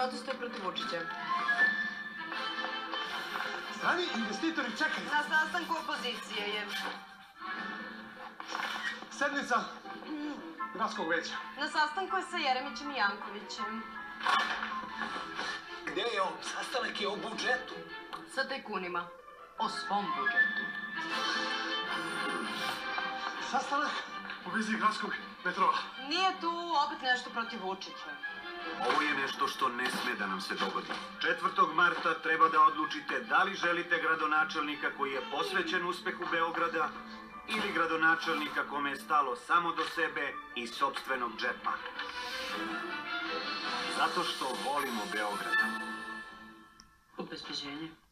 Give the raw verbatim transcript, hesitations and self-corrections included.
protestuje protiv Vučića. Strani investitori čekaju. Na sastanku opozicije je... Sednica gradskog veća. Na sastanku je sa Jeremićem i Jankovićem. Gde je on? Sastanak je o budžetu. Sa tajkunima. O svom budžetu. Sastanak u viziji gradskog metroa. Nije tu opet nešto protiv Vučića. Ovo je nešto što ne sme da nam se dogodi. četvrtog marta treba da odlučite da li želite gradonačelnika koji je posvećen uspehu Beograda ili gradonačelnika kome je stalo samo do sebe i sopstvenog džepa. Zato što volimo Beograd. Obezbeđenje.